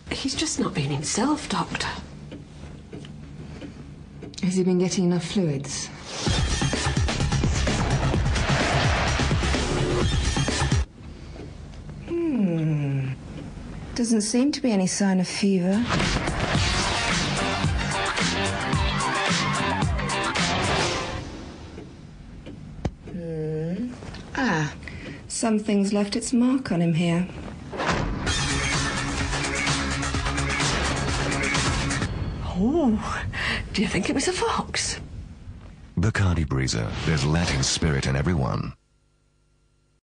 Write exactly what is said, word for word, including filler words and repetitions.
He's just not being himself, Doctor. Has he been getting enough fluids? Hmm. Doesn't seem to be any sign of fever. Hmm. Ah, something's left its mark on him here. Oh, do you think it was a fox? Bacardi Breezer. There's Latin spirit in everyone.